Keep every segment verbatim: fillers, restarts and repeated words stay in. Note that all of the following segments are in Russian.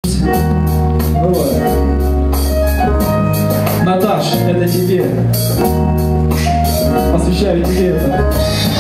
Вот. Наташ, это тебе. Посвящаю тебе это.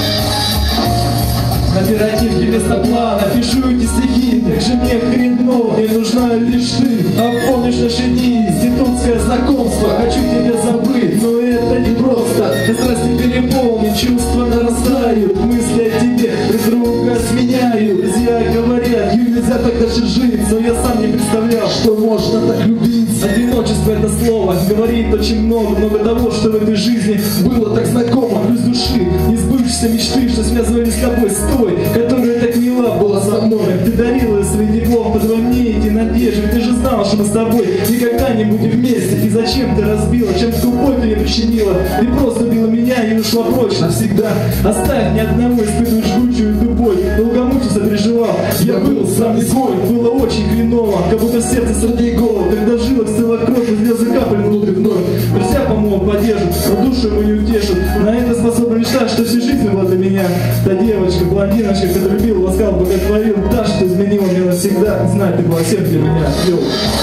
На оперативке вместо плана пишу эти стихи. Так же мне хреново, мне нужна лишь ты. А помнишь наши дни, институтское знакомство. Хочу тебя забыть, но это не просто. Я страсти переполнен, чувства нарастают. Мысли о тебе друг друга сменяют. Друзья говорят, ей нельзя так даже жить. Но я сам не представлял, что можно так любить. Одиночество это слово говорит очень много. Много того, что в этой жизни было так знакомо. Плюс души, несбывшиеся мечты, что связывали с тобой, с той, которая так мила была со мной. Ты дарила свои диплом, позвони мне эти надежды. Ты же знала, что мы с тобой никогда не будем вместе. И зачем ты разбила, чем скупой ты мне причинила? Ты просто убила меня и ушла прочь навсегда. Оставь ни одного испытывать жгучую боль. Долго мучился, переживал, я был сам не свой. Было очень хреново, как будто в сердце сорвей голову. Когда жилах стыла кровь, и слезы капали внутрь вновь. Друзья помогут, поддержат, но душу ему не утешат. На это способна мечтать, что всю жизнь была для меня. Та девочка, блондиночка, которая любила, ласкал, боготворил. Та, что изменила меня навсегда. Знай, ты была всем для меня. Йоу.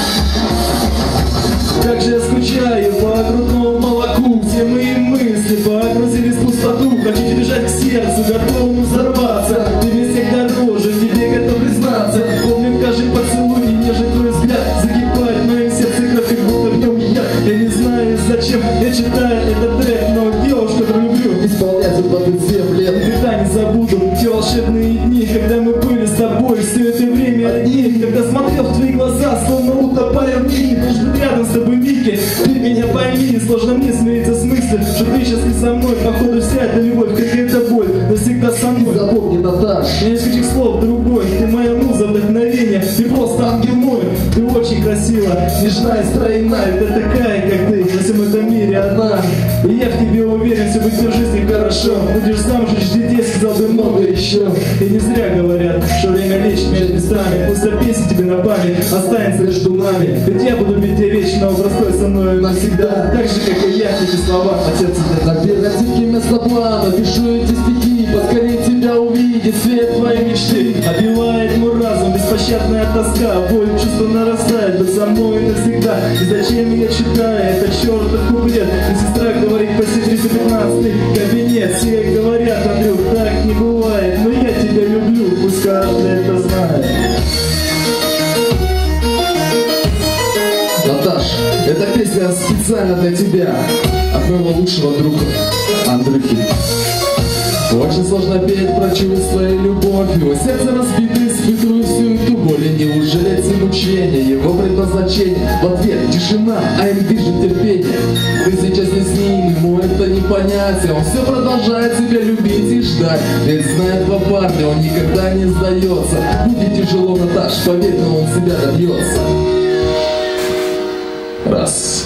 Как же я скучаю по грудному молоку. Все мои мысли погрузились в пустоту. Хочу бежать к сердцу, готовому взорваться. Ты мне всех дороже, тебе готов признаться. Помню каждый поцелуй и нежный твой взгляд. Закипает в моем сердце кровь, как будто в нем я. Я не знаю, зачем я читаю этот трек, но девушку, которую люблю, исполняется двадцать семь лет. Никогда не забуду те волшебные дни, когда мы были с тобой все это время одни. Когда смотрел в твои глаза, словно утопая в них. Может быть рядом с тобой, Вики, ты меня пойми. Сложно мне смириться с мыслью, что ты сейчас не со мной. Походу вся эта любовь, как и эта боль, навсегда со мной. Запомни, Наташ, я нескольких слов другой. Ты моя муза, вдохновение, ты просто ангел мой. Ты очень красива, нежна и стройная. Ты такая, как ты, во всем этом мире одна. И я в тебе уверен, все будет в жизни хорошо. Будешь замуж, детей, сказал бы много еще. И не зря говорят, что время лечит между местами. Пусть песня тебе на память останется между нами. Ведь я буду любить тебя вечно, простой со мной навсегда. Так же, как и я, эти слова от сердца. На оперативке вместо плана пишу эти стихи. Поскорее тебя увидеть, свет твоей мечты. Обивает мой разум беспощадная тоска. Боль, чувство нарастает, быть со мной навсегда. И зачем я читаю это чертов куплет? И сестра говорит, почти триста пятнадцатый кабинет. Все говорят, Андрюх, так не бывает. Но я тебя люблю, пусть каждый это знает. Наташ, эта песня специально для тебя, от моего лучшего друга Андрюхи. Очень сложно петь про чувства и любовь. Его сердце разбито, испытываю всю эту боль. И неужели эти мучения, его предназначение? В ответ тишина, а им движет терпение. Ты сейчас не с ним, ему это не понятие. Он все продолжает тебя любить и ждать. Ведь знает два парня, он никогда не сдается. Будет тяжело, Наташ, поверь, но он себя добьется. Раз.